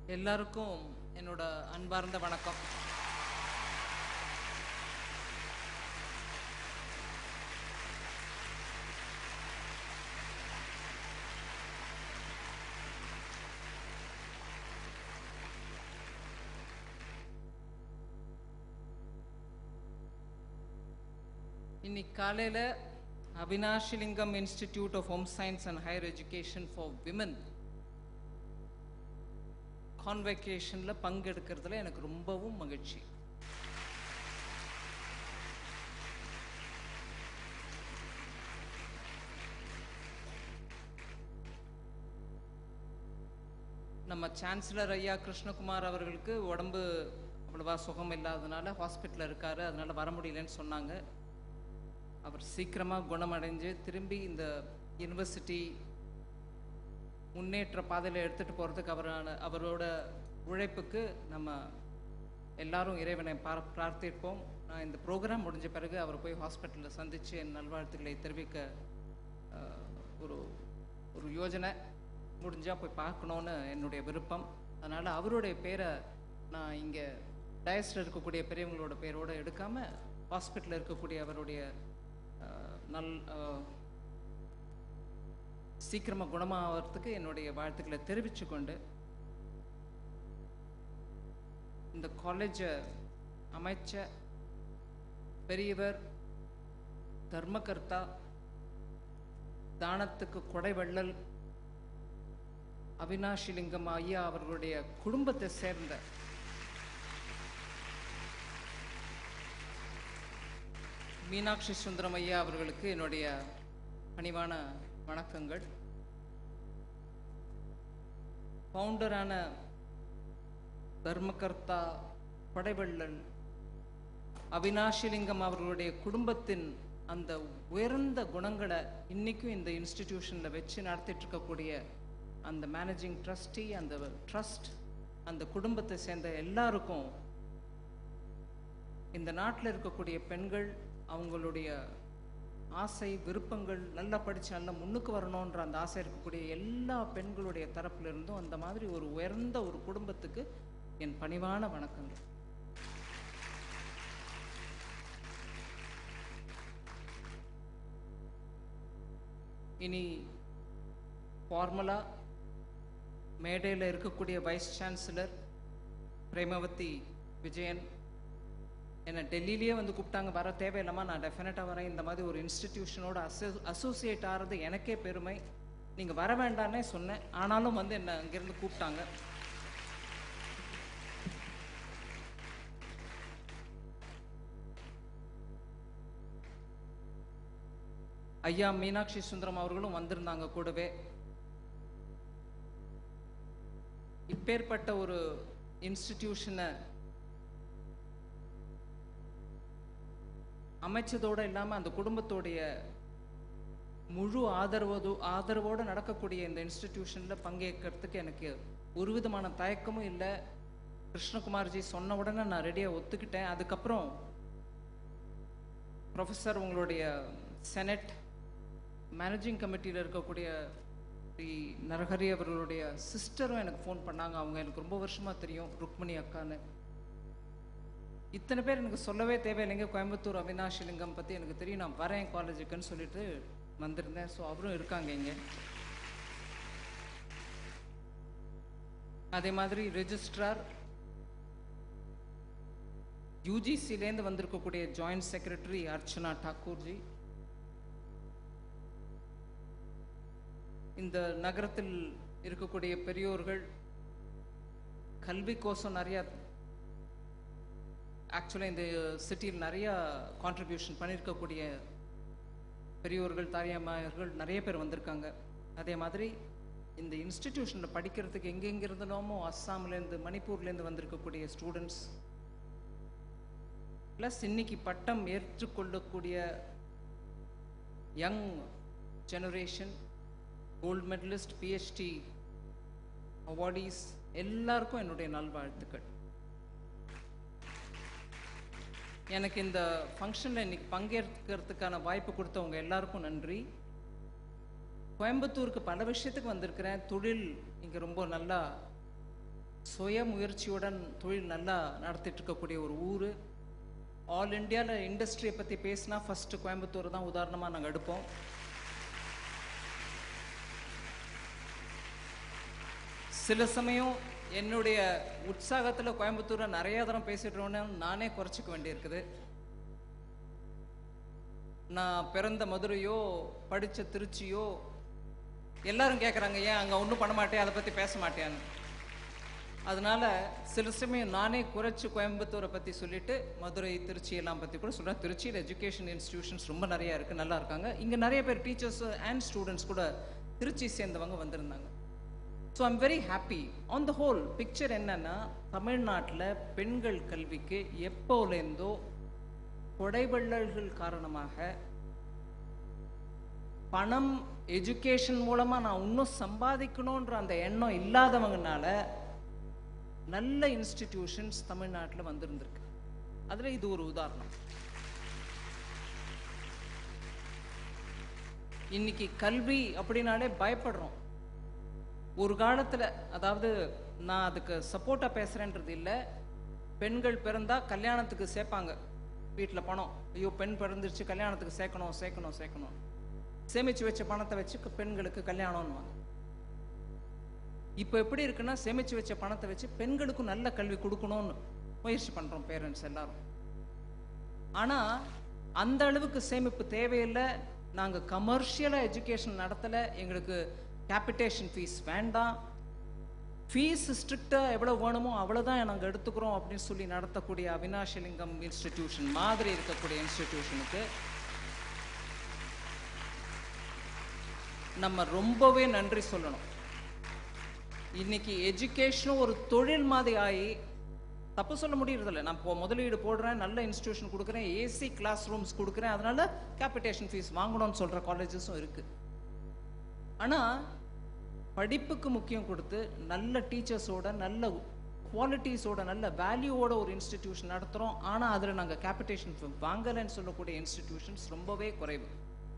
எல்லாருக்கும் என்னோட அன்பார்ந்த வணக்கம். இன்னைக்கு காலையில் Avinashilingam institute of home science and higher education for women கான்வெகேஷனில் பங்கெடுக்கிறதுல எனக்கு ரொம்பவும் மகிழ்ச்சி. நம்ம சான்சலர் ஐயா கிருஷ்ணகுமார் அவர்களுக்கு உடம்பு அவ்வளவா சுகம் இல்லாததுனால ஹாஸ்பிட்டலில் இருக்காரு, அதனால வர முடியலன்னு சொன்னாங்க. அவர் சீக்கிரமாக குணமடைஞ்சு திரும்பி இந்த யூனிவர்சிட்டி முன்னேற்ற பாதையில் எடுத்துகிட்டு போகிறதுக்கு அவரோட உழைப்புக்கு நம்ம எல்லாரும் இறைவனை பிரார்த்திப்போம். நான் இந்த ப்ரோக்ராம் முடிஞ்ச பிறகு அவர் போய் ஹாஸ்பிட்டலில் சந்தித்து என் நல்வாழ்த்துக்களை தெரிவிக்க ஒரு யோஜனை முடிஞ்சால் போய் பார்க்கணுன்னு என்னுடைய விருப்பம். அதனால் அவருடைய பேரை நான் இங்கே டயஸில் இருக்கக்கூடிய பெரியவங்களோட பேரோடு எடுக்காமல் ஹாஸ்பிட்டலில் இருக்கக்கூடிய அவருடைய சீக்கிரமாக குணமாகிறதுக்கு என்னுடைய வாழ்த்துக்களை தெரிவித்து கொண்டு, இந்த காலேஜை அமைச்ச பெரியவர், தர்மகர்த்தா, தானத்துக்கு கொடைவள்ளல் அவினாஷிலிங்கம் ஐயா அவர்களுடைய குடும்பத்தை சேர்ந்த மீனாட்சி சுந்தரம் ஐயா அவர்களுக்கு என்னுடைய பணிவான வணக்கங்கள். ஃபவுண்டரான தர்மகர்த்தா, கொடைவள்ளல் அவினாஷிலிங்கம் அவர்களுடைய குடும்பத்தின் அந்த உயர்ந்த குணங்களை இன்னைக்கும் இந்த இன்ஸ்டிடியூஷனில் வச்சு நடத்திட்டு இருக்கக்கூடிய அந்த மேனேஜிங் ட்ரஸ்டி, அந்த ட்ரஸ்ட், அந்த குடும்பத்தை சேர்ந்த எல்லாருக்கும், இந்த நாட்டில் இருக்கக்கூடிய பெண்கள் அவங்களுடைய ஆசை விருப்பங்கள், நல்லா படித்து நல்லா முன்னுக்கு வரணுன்ற அந்த ஆசை இருக்கக்கூடிய எல்லா பெண்களுடைய தரப்பிலிருந்தும் அந்த மாதிரி ஒரு உயர்ந்த ஒரு குடும்பத்துக்கு என் பணிவான வணக்கங்கள். இனி ஃபார்மலா மேடையில் இருக்கக்கூடிய வைஸ் சான்சலர் பிரேமவதி விஜயன் என்னை டெல்லியிலேயே வந்து கூப்பிட்டாங்க, வர தேவையில்லாமா, நான் டெஃபினட்டாக வரேன், இந்த மாதிரி ஒரு இன்ஸ்டிடியூஷனோட அசோசியேட் ஆகிறது எனக்கே பெருமை, நீங்கள் வர வேண்டான்னே சொன்னேன், ஆனாலும் வந்து என்னை அங்கேருந்து கூப்பிட்டாங்க. ஐயா மீனாட்சி சுந்தரம் அவர்களும் வந்திருந்தாங்க கூடவே. இப்பேற்பட்ட ஒரு இன்ஸ்டிடியூஷனை அமைச்சதோடு இல்லாமல் அந்த குடும்பத்தோடைய முழு ஆதரவோடு நடக்கக்கூடிய இந்த இன்ஸ்டிடியூஷனில் பங்கேற்கிறதுக்கு எனக்கு ஒரு விதமான தயக்கமும் இல்லை. கிருஷ்ணகுமார்ஜி சொன்ன உடனே நான் ரெடியாக ஒத்துக்கிட்டேன். அதுக்கப்புறம் ப்ரொஃபஸர், உங்களுடைய செனட் மேனேஜிங் கமிட்டியில் இருக்கக்கூடிய ஸ்ரீ நரஹரி அவர்களுடைய சிஸ்டரும் எனக்கு ஃபோன் பண்ணாங்க. அவங்க எனக்கு ரொம்ப வருஷமாக தெரியும், ருக்மணி அக்கான்னு. இத்தனை பேர் எனக்கு சொல்லவே தேவையில்லைங்க, கோயம்புத்தூர் அவினாஷிலிங்கம் பற்றி எனக்கு தெரியும், நான் வரேன் காலேஜுக்குன்னு சொல்லிட்டு வந்திருந்தேன். ஸோ அவரும் இருக்காங்க இங்கே. அதே மாதிரி ரெஜிஸ்ட்ரார், யூஜிசிலேருந்து வந்திருக்கக்கூடிய ஜாயிண்ட் செக்ரட்டரி அர்ச்சனா டாக்கூர்ஜி, இந்த நகரத்தில் இருக்கக்கூடிய பெரியோர்கள், கல்விக்கோசம் நிறையா, ஆக்சுவலாக இந்த சிட்டியில் நிறையா கான்ட்ரிபியூஷன் பண்ணியிருக்கக்கூடிய பெரியோர்கள், தாரியம்மார்கள் நிறைய பேர் வந்திருக்காங்க. அதே மாதிரி இந்த இன்ஸ்டிடியூஷனில் படிக்கிறதுக்கு எங்கெங்கிருந்தனோமோ, அஸ்ஸாம்லேருந்து, மணிப்பூர்லேருந்து வந்திருக்கக்கூடிய ஸ்டூடெண்ட்ஸ், ப்ளஸ் இன்னைக்கு பட்டம் ஏற்றுக்கொள்ளக்கூடிய young generation, gold medalist, PhD awardees, எல்லாருக்கும் என்னுடைய நல்வாழ்த்துக்கள். எனக்கு இந்த ஃபங்க்ஷனில் இன்னைக்கு பங்கேற்கிறதுக்கான வாய்ப்பு கொடுத்தவங்க எல்லாருக்கும் நன்றி. கோயம்புத்தூருக்கு பல விஷயத்துக்கு வந்திருக்கிறேன். தொழில் இங்கே ரொம்ப நல்லா சுய முயற்சியுடன் தொழில் நல்லா நடத்திட்டு இருக்கக்கூடிய ஒரு ஊர். ஆல் இண்டியாவில் இண்டஸ்ட்ரியை பற்றி பேசினா ஃபஸ்ட்டு கோயம்புத்தூர் தான் உதாரணமாக நாங்கள் எடுப்போம். சில சமயம் என்னுடைய உற்சாகத்தில் கோயம்புத்தூரை நிறைய தரம் பேசிடுறோன்னு நானே குறைச்சிக்க வேண்டியிருக்குது. நான் பிறந்த மதுரையோ படித்த திருச்சியோ எல்லாரும் கேட்குறாங்க, ஏன் அங்கே ஒன்றும் பண்ண மாட்டேன், அதை பற்றி பேச மாட்டேன்னு. அதனால சில சமயம் நானே குறைச்சி கோயம்புத்தூரை பற்றி சொல்லிட்டு மதுரை திருச்சி எல்லாம் பற்றி கூட சொல்கிறேன். திருச்சியில் எஜுகேஷன் இன்ஸ்டிடியூஷன்ஸ் ரொம்ப நிறையா இருக்குது, நல்லா இருக்காங்க. இங்கே நிறைய பேர் டீச்சர்ஸ் அண்ட் ஸ்டூடெண்ட்ஸ் கூட திருச்சி சேர்ந்தவங்க வந்திருந்தாங்க. So I'm very happy. On the whole picture என்னன்னா, தமிழ்நாட்டில் பெண்கள் கல்விக்கு எப்போலேருந்தோ கொடைவள்ளல்கள் காரணமாக பணம் எஜுகேஷன் மூலமாக நான் இன்னும் சம்பாதிக்கணுன்ற அந்த எண்ணம் இல்லாதவங்கனால நல்ல இன்ஸ்டிடியூஷன்ஸ் தமிழ்நாட்டில் வந்திருந்திருக்கு. அதில் இது ஒரு உதாரணம். இன்னைக்கு கல்வி அப்படின்னாலே பயப்படுறோம். ஒரு காலத்தில், அதாவது நான் அதுக்கு சப்போர்ட்டாக பேசுகிறேன்றது இல்லை, பெண்கள் பிறந்தா கல்யாணத்துக்கு சேர்ப்பாங்க, வீட்டில் பணம், ஐயோ பெண் பிறந்துருச்சு கல்யாணத்துக்கு சேர்க்கணும் சேர்க்கணும் சேர்க்கணும், சேமித்து வச்ச பணத்தை வச்சு பெண்களுக்கு கல்யாணம்னு. இப்போ எப்படி இருக்குன்னா, சேமித்து வச்ச பணத்தை வச்சு பெண்களுக்கும் நல்ல கல்வி கொடுக்கணும்னு முயற்சி பண்ணுறோம் பேரண்ட்ஸ் எல்லாரும். ஆனால் அந்த அளவுக்கு சேமிப்பு தேவையில்லை. நாங்கள் கமர்ஷியலாக எஜுகேஷன் நடத்தலை, எங்களுக்கு கேபிட்டேஷன் ஃபீஸ் வேண்டாம், ஃபீஸ் ஸ்ட்ரிக்டாக எவ்வளோ வேணுமோ அவ்வளோதான் நாங்கள் எடுத்துக்கிறோம் அப்படின்னு சொல்லி நடத்தக்கூடிய அவினாஷலிங்கம் இன்ஸ்டிடியூஷன் மாதிரி இருக்கக்கூடிய இன்ஸ்டிடியூஷனுக்கு நம்ம ரொம்பவே நன்றி சொல்லணும். இன்னைக்கு எஜுகேஷனும் ஒரு தொழில் மாதிரி ஆகி, தப்பு சொல்ல முடியறதில்ல, நான் முதலீடு போடுறேன், நல்ல இன்ஸ்டிடியூஷன் கொடுக்குறேன், ஏசி கிளாஸ் ரூம்ஸ் கொடுக்குறேன், அதனால கேபிட்டேஷன் ஃபீஸ் வாங்கணும்னு சொல்கிற காலேஜஸும் இருக்குது. ஆனால் படிப்புக்கு முக்கியம் கொடுத்து நல்ல டீச்சர்ஸோட, நல்ல குவாலிட்டிஸோட, நல்ல வேல்யூவோட ஒரு இன்ஸ்டிடியூஷன் நடத்துகிறோம். ஆனால் அதில் நாங்கள் கேபிட்டேஷன் வாங்கலைன்னு சொல்லக்கூடிய இன்ஸ்டிடியூஷன்ஸ் ரொம்பவே குறைவு.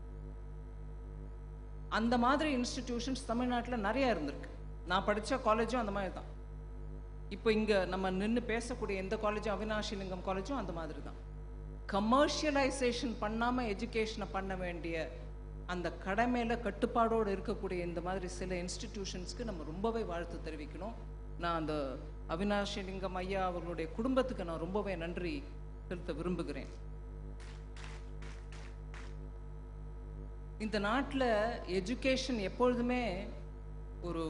அந்த மாதிரி இன்ஸ்டிடியூஷன்ஸ் தமிழ்நாட்டில் நிறைய இருந்திருக்கு. நான் படித்த காலேஜும் அந்த மாதிரி தான். இப்போ இங்கே நம்ம நின்று பேசக்கூடிய எந்த காலேஜும், அவினாஷிலிங்கம் காலேஜும் அந்த மாதிரி தான். கமர்ஷியலைசேஷன் பண்ணாமல் எஜுகேஷனை பண்ண வேண்டிய அந்த கடமையில் கட்டுப்பாடோடு இருக்கக்கூடிய இந்த மாதிரி சில இன்ஸ்டிடியூஷன்ஸ்க்கு நம்ம ரொம்பவே வாழ்த்து தெரிவிக்கணும். நான் அந்த அவினாஷிலிங்கம் ஐயா அவர்களுடைய குடும்பத்துக்கு நான் ரொம்பவே நன்றி செலுத்த விரும்புகிறேன். இந்த நாட்டில் எஜுகேஷன் எப்பொழுதுமே ஒரு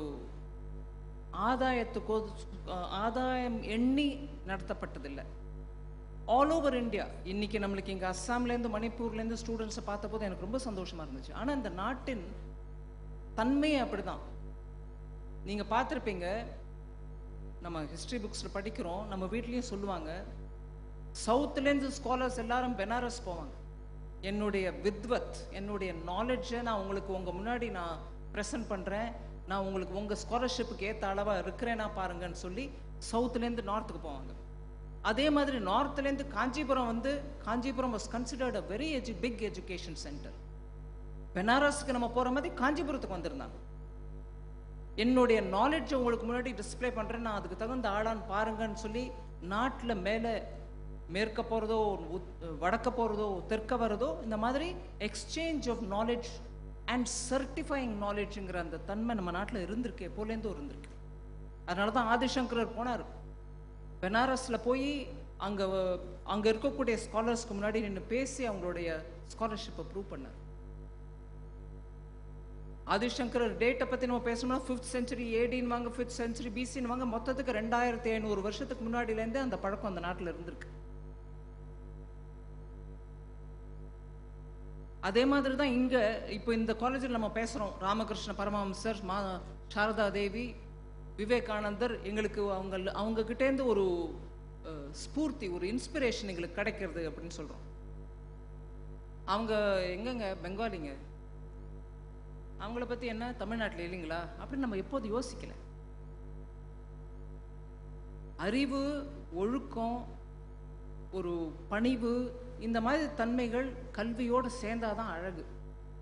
ஆதாயம் எண்ணி நடத்தப்பட்டதில்லை. ஆல் ஓவர் இந்தியா, இன்னைக்கு நம்மளுக்கு இங்கே அஸ்ஸாம்லேருந்து மணிப்பூர்லேருந்து ஸ்டூடெண்ட்ஸை பார்த்த போது எனக்கு ரொம்ப சந்தோஷமாக இருந்துச்சு. ஆனால் இந்த நாட்டின் தன்மையே அப்படிதான். நீங்கள் பார்த்துருப்பீங்க, நம்ம ஹிஸ்ட்ரி புக்ஸில் படிக்கிறோம், நம்ம வீட்லேயும் சொல்லுவாங்க, சவுத்துலேருந்து ஸ்காலர்ஸ் எல்லாரும் பெனாரஸ் போவாங்க. என்னுடைய வித்வத், என்னுடைய நாலேஜை நான் உங்களுக்கு உங்கள் முன்னாடி நான் ப்ரெசென்ட் பண்ணுறேன், நான் உங்களுக்கு உங்கள் ஸ்காலர்ஷிப்புக்கு ஏற்ற அளவாக இருக்கிறேன்னா பாருங்கன்னு சொல்லி சவுத்துலேருந்து நார்த்துக்கு போவாங்க. அதே மாதிரி நார்த்லேருந்து காஞ்சிபுரம் வந்து, Kanchipuram was considered a very big education centre. பெனாரஸ்க்கு நம்ம போகிற மாதிரி காஞ்சிபுரத்துக்கு வந்திருந்தாங்க. என்னுடைய நாலேஜை உங்களுக்கு முன்னாடி டிஸ்பிளே பண்ணுறேன், நான் அதுக்கு தகுந்த ஆளான்னு பாருங்கன்னு சொல்லி நாட்டில் மேலே மேற்க போகிறதோ வடக்க போகிறதோ தெற்க வரதோ, இந்த மாதிரி exchange of knowledge and certifying நாலேஜுங்கிற அந்த தன்மை நம்ம நாட்டில் இருந்திருக்கு, எப்போலேருந்தும் இருந்திருக்கு. அதனால தான் ஆதிசங்கரர் போனார் பெனாரஸில் போய் அங்கே இருக்கக்கூடிய ஸ்காலர்ஸ்க்கு முன்னாடி நின்று பேசி அவங்களுடைய ஸ்காலர்ஷிப்பை ப்ரூவ் பண்ணார். ஆதிசங்கரர் டேட்டை பற்றி நம்ம பேசணும்னா 5th century ADன்னு வாங்க, 5th century BCன்னு வாங்க, மொத்தத்துக்கு 2500 வருஷத்துக்கு முன்னாடியிலேருந்தே அந்த பழக்கம் அந்த நாட்டில் இருந்திருக்கு. அதே மாதிரி தான் இங்கே இப்போ இந்த காலேஜில் நம்ம பேசுகிறோம், ராமகிருஷ்ண பரமஹம்சர், சாரதா தேவி, விவேகானந்தர், எங்களுக்கு அவங்கக்கிட்டேருந்து ஒரு ஸ்பூர்த்தி, ஒரு இன்ஸ்பிரேஷன் எங்களுக்கு கிடைக்கிறது அப்படின்னு சொல்கிறோம். அவங்க எங்கங்க பெங்காலிங்க, அவங்கள பற்றி என்ன தமிழ்நாட்டில் இல்லைங்களா அப்படின்னு நம்ம எப்போது யோசிக்கல. அறிவு, ஒழுக்கம், ஒரு பணிவு, இந்த மாதிரி தன்மைகள் கல்வியோடு சேர்ந்தாதான் அழகு.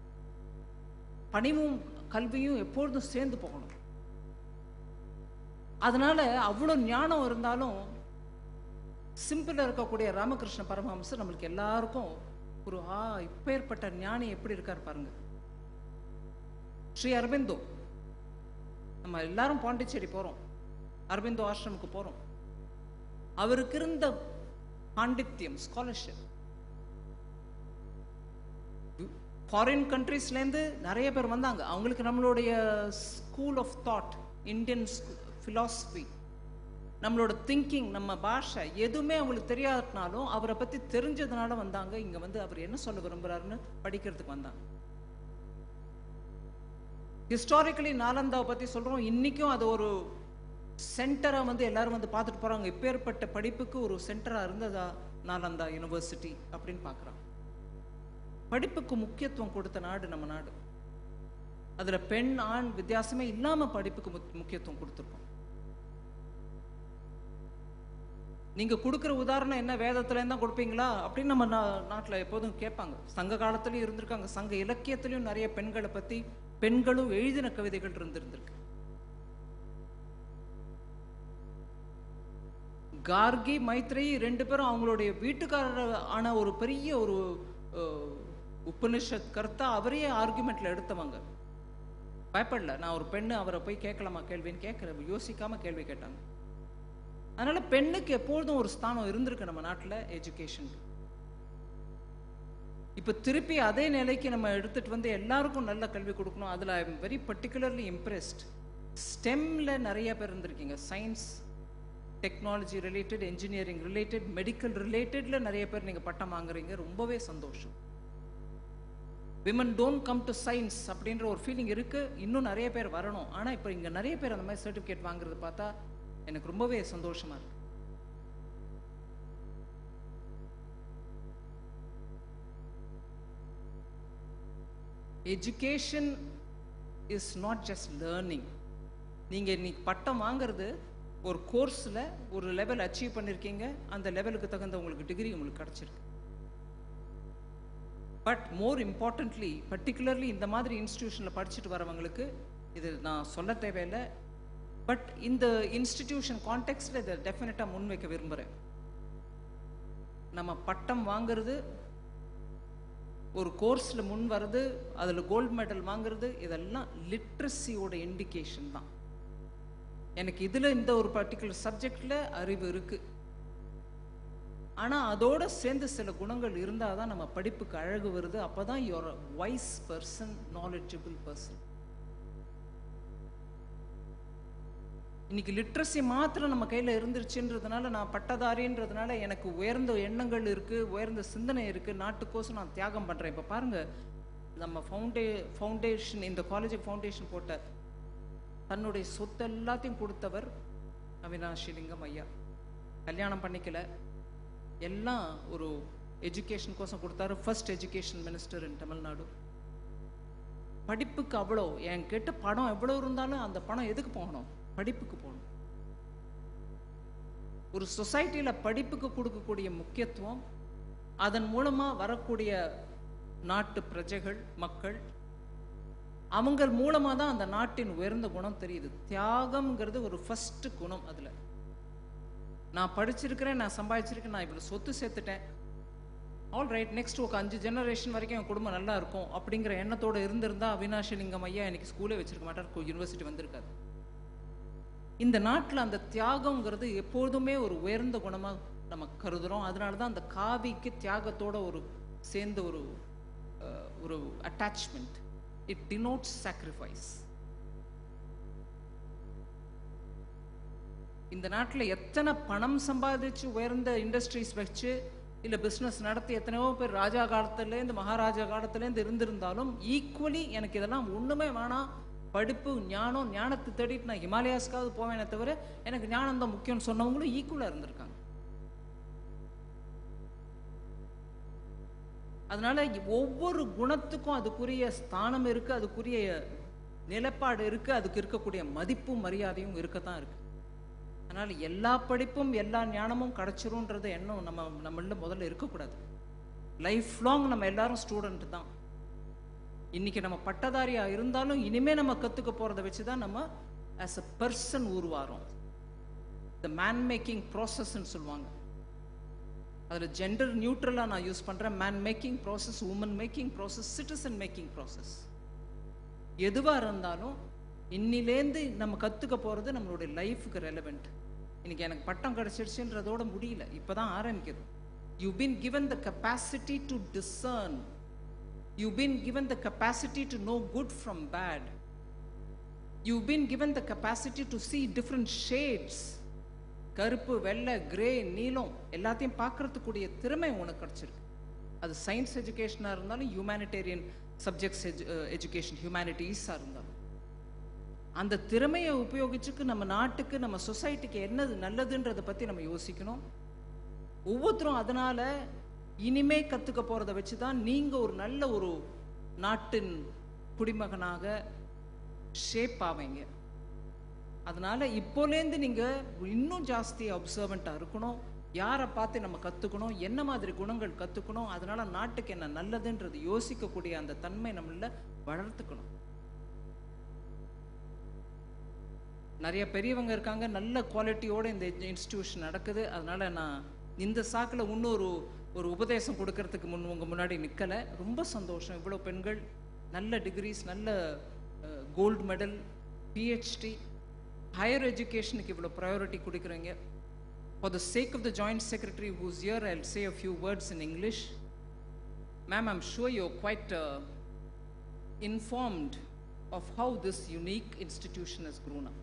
பணிவும் கல்வியும் எப்பொழுதும் சேர்ந்து போகணும். அதனால அவ்வளோ ஞானம் இருந்தாலும் சிம்பிளாக இருக்கக்கூடிய ராமகிருஷ்ண பரமஹம்சர் நம்மளுக்கு எல்லாருக்கும் ஒரு இப்பேற்பட்ட ஞானி எப்படி இருக்கார் பாருங்க. ஸ்ரீ அரபிந்தோ, நம்ம எல்லாரும் பாண்டிச்சேரி போறோம், அரபிந்தோ ஆசிரமுக்கு போறோம். அவருக்கு இருந்த பாண்டித்யம், ஸ்காலர்ஷிப், ஃபாரின் கண்ட்ரீஸ்லேருந்து நிறைய பேர் வந்தாங்க. அவங்களுக்கு நம்மளுடைய school of thought, Indian philosophy, நம்மளோட திங்கிங், நம்ம பாஷை எதுவுமே அவங்களுக்கு தெரியாதனாலும் அவரை பற்றி தெரிஞ்சதுனால வந்தாங்க. இங்கே வந்து அவர் என்ன சொல்ல விரும்புகிறாருன்னு படிக்கிறதுக்கு வந்தாங்க. ஹிஸ்டாரிக்கலி நாலந்தாவை பற்றி சொல்கிறோம். இன்றைக்கும் அது ஒரு சென்டராக வந்து எல்லாரும் வந்து பார்த்துட்டு போகிறாங்க. இப்பேற்பட்ட படிப்புக்கு ஒரு சென்டராக இருந்ததா நாலந்தா யூனிவர்சிட்டி அப்படின்னு பார்க்குறாங்க. படிப்புக்கு முக்கியத்துவம் கொடுத்த நாடு நம்ம நாடு. அதில் பெண் ஆண் வித்தியாசமே இல்லாமல் படிப்புக்கு முக்கியத்துவம் கொடுத்துருக்கோம். நீங்கள் கொடுக்குற உதாரணம் என்ன, வேதத்துலேருந்து தான் கொடுப்பீங்களா அப்படின்னு நம்ம நாட்டில் எப்போதும் கேட்பாங்க. சங்க காலத்துலேயும் இருந்திருக்காங்க, சங்க இலக்கியத்திலையும் நிறைய பெண்களை பற்றி பெண்களும் எழுதின கவிதைகள் இருந்திருக்கு. கார்கி மைத்ரேயி ரெண்டு பேரும் அவங்களுடைய வீட்டுக்காரர் ஆன ஒரு பெரிய ஒரு உபனிஷத் கர்த்தா அவரையே ஆர்குமெண்ட்ல எடுத்தவங்க. பயப்படல, நான் ஒரு பெண்ணு, அவரை போய் கேட்கலாமா கேள்வின்னு கேட்கற யோசிக்காம கேள்வி கேட்டாங்க. அதனால பெண்ணுக்கு எப்பொழுதும் ஒரு ஸ்தானம் இருந்திருக்கு நம்ம நாட்டில் எஜுகேஷன். இப்போ திருப்பி அதே நிலைக்கு நம்ம எடுத்துட்டு வந்து எல்லாருக்கும் நல்ல கல்வி கொடுக்கணும். அதில் I am very particularly impressed. ஸ்டெம்ல நிறைய பேர் இருந்திருக்கீங்க. Science, technology related, engineering related, medical ரிலேட்டட்ல நிறைய பேர் நீங்கள் பட்டம் வாங்குறீங்க. ரொம்பவே சந்தோஷம். Women don't come to science அப்படின்ற ஒரு ஃபீலிங் இருக்கு. இன்னும் நிறைய பேர் வரணும். ஆனால் இப்போ இங்கே நிறைய பேர் அந்த மாதிரி சர்டிஃபிகேட் வாங்குறது பார்த்தா எனக்கு ரொம்பவே சந்தோஷமா இருக்கு. Education is not just learning. நீங்க இன்னைக்கு பட்டம் வாங்குறது ஒரு கோர்ஸ்ல ஒரு லெவல் அச்சீவ் பண்ணிருக்கீங்க, அந்த லெவலுக்கு தகுந்த உங்களுக்கு டிகிரி உங்களுக்கு கிடைச்சிருக்கு. பட் மோர் இம்பார்ட்டன்ட்லி, பர்டிகுலர்லி இந்த மாதிரி இன்ஸ்டிடியூஷன்ல படிச்சுட்டு வரவங்களுக்கு இது நான் சொல்ல தேவையில்லை. பட் இந்த இன்ஸ்டிடியூஷன் கான்டெக்ட்ல இதை டெஃபினட்டாக முன்வைக்க விரும்புகிறேன். நம்ம பட்டம் வாங்குறது, ஒரு கோர்ஸில் முன் வர்றது, அதில் கோல்டு மெடல் வாங்குறது, இதெல்லாம் லிட்ரஸியோட இண்டிகேஷன் தான். எனக்கு இதில் இந்த ஒரு பர்டிகுலர் சப்ஜெக்டில் அறிவு இருக்குது, ஆனால் அதோட சேர்ந்து சில குணங்கள் இருந்தால் தான் நம்ம படிப்புக்கு அழகு வருது. அப்போ தான் you're a wise person, knowledgeable person. இன்னைக்கு லிட்ரஸி மாத்திரம் நம்ம கையில் இருந்துருச்சுன்றதுனால, நான் பட்டதாரின்றதுனால எனக்கு உயர்ந்த எண்ணங்கள் இருக்குது, உயர்ந்த சிந்தனை இருக்குது, நாட்டுக்கோசம் நான் தியாகம் பண்ணுறேன். இப்போ பாருங்கள், நம்ம ஃபவுண்டேஷன், இந்த காலேஜுக்கு ஃபவுண்டேஷன் போட்ட தன்னுடைய சொத்து எல்லாத்தையும் கொடுத்தவர் அவினாஷிலிங்கம் ஐயா. கல்யாணம் பண்ணிக்கல, எல்லாம் ஒரு எஜுகேஷன் கோசம் கொடுத்தாரு. First education minister in Tamil Nadu. படிப்புக்கு அவ்வளோ, என்கிட்ட பணம் எவ்வளோ இருந்தாலும் அந்த பணம் எதுக்கு போகணும்? படிப்புக்கு போகணும். ஒரு சொசைட்டியில் படிப்புக்கு கொடுக்கக்கூடிய முக்கியத்துவம், அதன் மூலமாக வரக்கூடிய நாட்டு பிரஜைகள், மக்கள், அவங்க மூலமாக தான் அந்த நாட்டின் உயர்ந்த குணம் தெரியுது. தியாகம்ங்கிறது ஒரு ஃபர்ஸ்ட் குணம். அதில் நான் படிச்சிருக்கிறேன், நான் சம்பாதிச்சிருக்கேன், நான் இவ்வளோ சொத்து சேர்த்துட்டேன், ஆல் ரைட், நெக்ஸ்ட் ஒரு 5 ஜெனரேஷன் வரைக்கும் என் குடும்பம் நல்லா இருக்கும் அப்படிங்கிற எண்ணத்தோடு இருந்திருந்தா அவினாஷிலிங்கம் ஐயா எனக்கு ஸ்கூலே வச்சிருக்க மாட்டார், யூனிவர்சிட்டி வந்திருக்காரு. இந்த நாட்டில் அந்த தியாகங்கிறது எப்போதுமே ஒரு உயர்ந்த குணமாக நம்ம கருதுகிறோம். அதனால தான் அந்த காவிக்கு தியாகத்தோட ஒரு சேர்ந்த ஒரு அட்டாச்மெண்ட். It denotes sacrifice. இந்த நாட்டில் எத்தனை பணம் சம்பாதிச்சு உயர்ந்த இண்டஸ்ட்ரீஸ் வச்சு இல்லை பிஸ்னஸ் நடத்தி எத்தனையோ பேர் ராஜா காலத்துலேருந்து மகாராஜா காலத்துலேருந்து இருந்திருந்தாலும் ஈக்குவலி எனக்கு இதெல்லாம் ஒன்றுமே வேணாம், படிப்பு ஞானம், ஞானத்தை தேடிட்டு நான் ஹிமாலயாஸ்க்காவது போவேனே தவிர எனக்கு ஞானம் தான் முக்கியம்னு சொன்னவங்களும் ஈக்குவலாக இருந்திருக்காங்க. அதனால ஒவ்வொரு குணத்துக்கும் அதுக்குரிய ஸ்தானம் இருக்கு, அதுக்குரிய நிலைப்பாடு இருக்கு, அதுக்கு இருக்கக்கூடிய மதிப்பும் மரியாதையும் இருக்கத்தான் இருக்கு. அதனால எல்லா படிப்பும் எல்லா ஞானமும் கிடைச்சிரும்ன்றது எண்ணம் நம்மள முதல்ல இருக்கக்கூடாது. லைஃப் லாங் நம்ம எல்லாரும் ஸ்டூடெண்ட் தான். இன்னைக்கு நம்ம பட்டதாரியா இருந்தாலும் இனிமே நம்ம கத்துக்க போறதை வச்சுதான் நம்ம ஆஸ் அ பர்சன் உருவாரோம். the man making process ன்னு சொல்லுவாங்க. அதில் ஜெண்டர் நியூட்ரலாக நான் யூஸ் பண்ணுறேன். Man making process, woman making process, citizen making process. எதுவாக இருந்தாலும் இன்னிலேருந்து நம்ம கற்றுக்க போகிறது நம்மளுடைய லைஃபுக்கு ரெலவெண்ட். இன்னைக்கு எனக்கு பட்டம் கிடச்சிருச்சுன்றதோட முடியல, இப்போ தான் ஆரம்பிக்குது. You've been given the capacity to discern. You've been given the capacity to know good from bad. You've been given the capacity to see different shades. கருப்பு, வெள்ளை, கிரே, நீலம் எல்லாத்தையும் பார்க்கறதுக்குரிய திறமை உனக்கு கிடச்சிருக்கு. அது சயின்ஸ் எஜுகேஷனாக இருந்தாலும், ஹியூமனிடேரியன் சப்ஜெக்ட்ஸ் எஜுகேஷன், ஹியூமனிட்டிஸாக இருந்தாலும், அந்த திறமையை உபயோகிச்சுக்கு நம்ம நாட்டுக்கு, நம்ம சொசைட்டிக்கு என்னது நல்லதுன்றதை பற்றி நம்ம யோசிக்கணும். ஒவ்வொருத்தரும் அதனால் இனிமே கற்றுக்க போகிறத வச்சு தான் நீங்கள் ஒரு நல்ல ஒரு நாட்டின் குடிமகனாக ஷேப் ஆவீங்க. அதனால் இப்போலேருந்து நீங்கள் இன்னும் ஜாஸ்தி அப்சர்வெண்ட்டாக இருக்கணும். யாரை பார்த்து நம்ம கற்றுக்கணும், என்ன மாதிரி குணங்கள் கற்றுக்கணும், அதனால் நாட்டுக்கு என்ன நல்லதுன்றது யோசிக்கக்கூடிய அந்த தன்மை நம்மள வளர்த்துக்கணும். நிறைய பெரியவங்க இருக்காங்க, நல்ல குவாலிட்டியோடு இந்த இன்ஸ்டிடியூஷன் நடக்குது. அதனால் நான் இந்த சாக்கில் இன்னொரு உபதேசம் கொடுக்கறதுக்கு உங்கள் முன்னாடி நிற்கலை. ரொம்ப சந்தோஷம். இவ்வளோ பெண்கள் நல்ல டிகிரிஸ், நல்ல கோல்டு மெடல், பிஹெச்டி, ஹையர் எஜுகேஷனுக்கு இவ்வளோ ப்ரையாரிட்டி கொடுக்குறீங்க. For the sake of the Joint Secretary who's here, I'll say a few words in English. Ma'am, I'm sure you're quite informed of how this unique institution has grown up.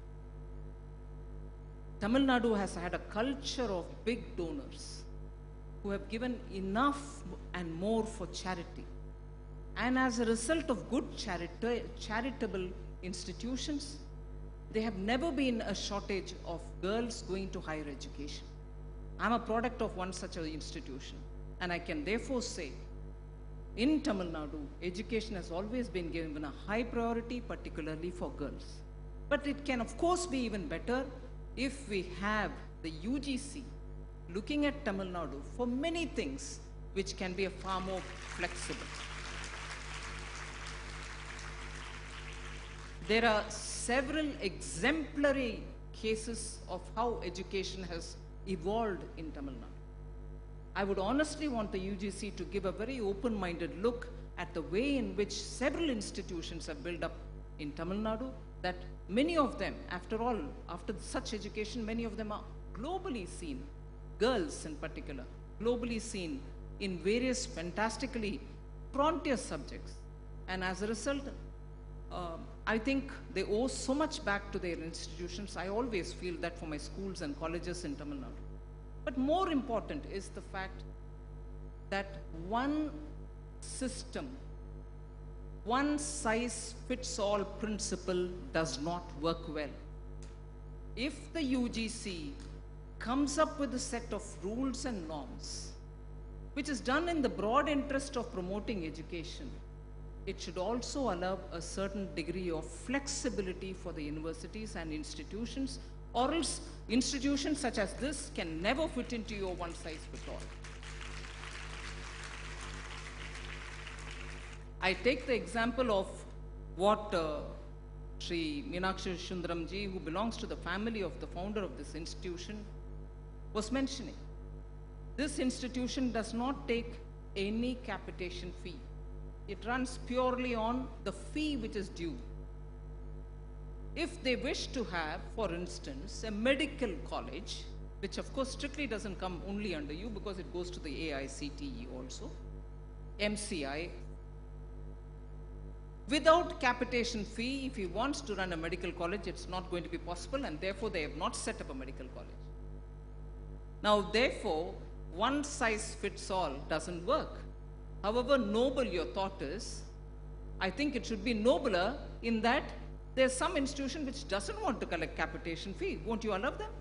Tamil Nadu has had a culture of big donors who have given enough and more for charity. And as a result of good charitable institutions, there have never been a shortage of girls going to higher education. I'm a product of one such an institution, and I can therefore say, in Tamil Nadu, education has always been given a high priority, particularly for girls. But it can of course be even better if we have the UGC looking at Tamil Nadu for many things which can be a far more flexible. There are several exemplary cases of how education has evolved in Tamil Nadu. I would honestly want the UGC to give a very open-minded look at the way in which several institutions have built up in Tamil Nadu, that many of them, after all, after such education, many of them are globally seen, girls in particular, globally seen in various fantastically frontier subjects. And as a result, I think they owe so much back to their institutions. I always feel that for my schools and colleges in Tamil Nadu. But more important is the fact that one system, one size fits all principle does not work well. If the UGC comes up with a set of rules and norms, which is done in the broad interest of promoting education, it should also allow a certain degree of flexibility for the universities and institutions, or else institutions such as this can never fit into your one size fit all. I take the example of what Sri Meenakshi Sundaramji, who belongs to the family of the founder of this institution, was mentioning. This institution does not take any capitation fee. It runs purely on the fee which is due. If they wish to have, for instance, a medical college, which of course strictly doesn't come only under you because it goes to the AICTE also, MCI, without capitation fee, if he wants to run a medical college, it's not going to be possible, and therefore they have not set up a medical college. Now, therefore, one size fits all doesn't work. However noble your thought is, I think it should be nobler in that there's some institution which doesn't want to collect capitation fee. Won't you allow them?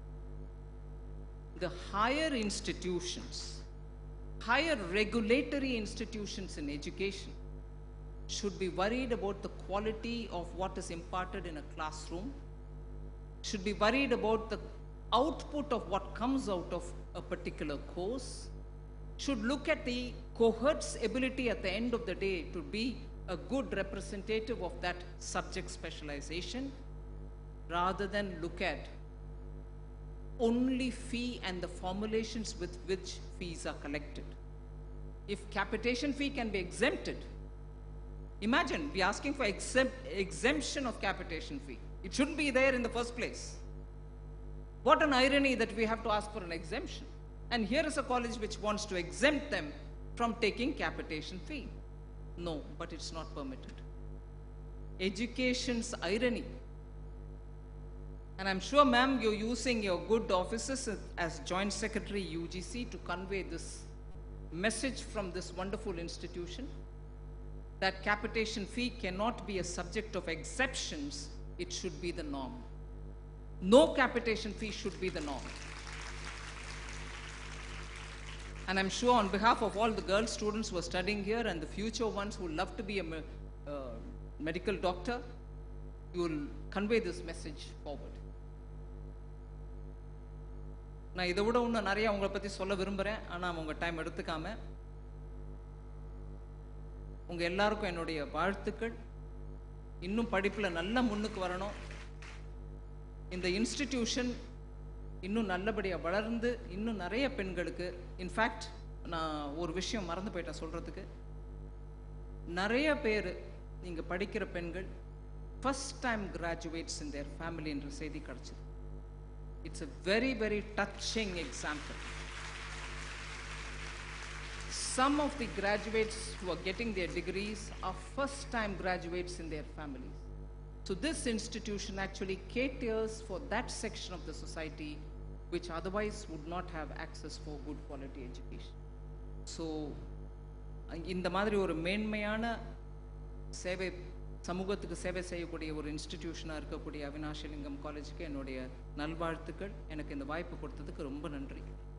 The higher institutions, higher regulatory institutions in education should be worried about the quality of what is imparted in a classroom, should be worried about the output of what comes out of a particular course, should look at the cohort's ability at the end of the day to be a good representative of that subject specialization, rather than look at only fee and the formulations with which fees are collected. If capitation fee can be exempted, imagine we are asking for exemption of capitation fee. It shouldn't be there in the first place. What an irony that we have to ask for an exemption. And here is a college which wants to exempt them from taking capitation fee. No, but it's not permitted. Education's irony. And I'm sure, ma'am, you're using your good offices as Joint Secretary UGC to convey this message from this wonderful institution, that capitation fee cannot be a subject of exceptions, it should be the norm. No capitation fee should be the norm. And I'm sure on behalf of all the girl students who are studying here and the future ones who love to be a medical doctor, you will convey this message forward. நான் இதை விட இன்னும் நிறைய உங்களை பற்றி சொல்ல விரும்புகிறேன், ஆனால் உங்கள் டைம் எடுத்துக்காம உங்கள் எல்லாருக்கும் என்னுடைய வாழ்த்துக்கள். இன்னும் படிப்பில் நல்ல முன்னுக்கு வரணும். இந்த இன்ஸ்டிடியூஷன் இன்னும் நல்லபடியாக வளர்ந்து இன்னும் நிறைய பெண்களுக்கு, இன்ஃபேக்ட் நான் ஒரு விஷயம் மறந்து போயிட்டேன் சொல்கிறதுக்கு, நிறைய பேர் நீங்கள் படிக்கிற பெண்கள் first time graduates in their family என்ற செய்தி கிடச்சிது. It's a very, very touching example. Some of the graduates who are getting their degrees are first-time graduates in their families. So this institution actually caters for that section of the society which otherwise would not have access for good quality education. So, இந்த மாதிரி ஒரு மேன்மையான சேவை, சமூகத்துக்கு சேவை செய்யக்கூடிய ஒரு இன்ஸ்டிடியூஷனாக இருக்கக்கூடிய அவினாஷி லிங்கம் காலேஜுக்கு என்னுடைய நல்வாழ்த்துக்கள். எனக்கு இந்த வாய்ப்பு கொடுத்ததுக்கு ரொம்ப நன்றி.